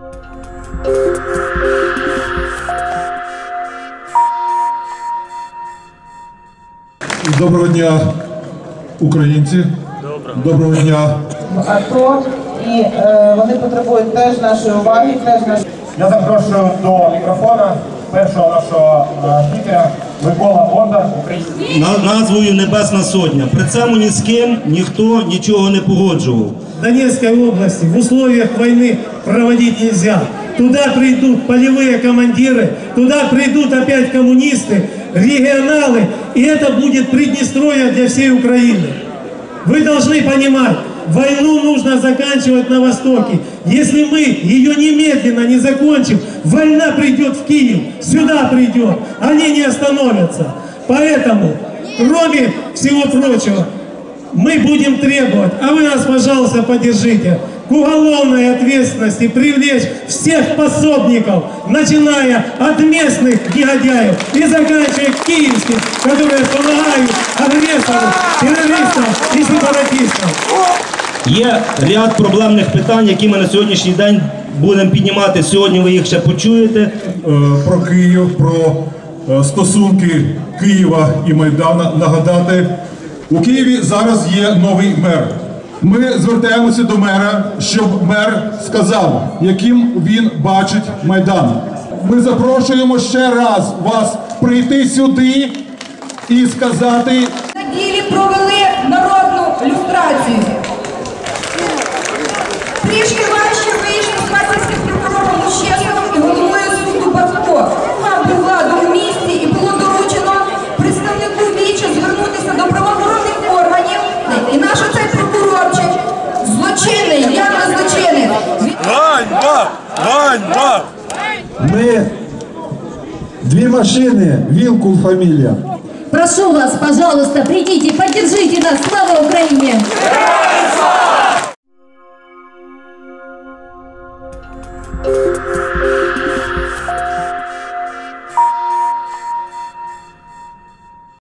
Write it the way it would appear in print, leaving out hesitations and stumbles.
Доброго дня, українці. Доброго дня. АТО, і вони потребують теж нашої уваги, теж нашої... Я запрошую до мікрофона першого нашого спікера Микола Бондар, український. Назвою Небесна Сотня. При цьому ні з ким ніхто нічого не погоджував. В Донецкой области в условиях войны проводить нельзя. Туда придут полевые командиры, туда придут опять коммунисты, регионалы, и это будет Приднестровье для всей Украины. Вы должны понимать, войну нужно заканчивать на Востоке. Если мы ее немедленно не закончим, война придет в Киев, сюда придет, они не остановятся. Поэтому, кроме всего прочего, мы будем требовать, а вы нас, пожалуйста, поддержите, к уголовной ответственности привлечь всех пособников, начиная от местных негодяев и заканчивая киевских, которые помогают агрессорам, террористам и сепаратистам. Є ряд проблемних питань, які ми на сьогоднішній день будемо піднімати. Сьогодні ви їх ще почуєте. Про Київ, про стосунки Києва і Майдану нагадати. У Києві зараз є новий мер. Ми звертаємося до мера, щоб мер сказав, яким він бачить Майдан. Ми запрошуємо ще раз вас прийти сюди і сказати... На ділі провели народну люстрацію. Трішки важче вийшли з харківським прокурором Ущесовим і головою суду Батко. Мав би владу в місті і було доручено представнику Віча звернутися до правоохоронних органів. І наш оцей прокурорчик злочинний, явно злочинний. Ганьба! Ганьба! Мы две машины, Вилкул фамилия. Прошу вас, пожалуйста, придите, поддержите нас. Слава Украине!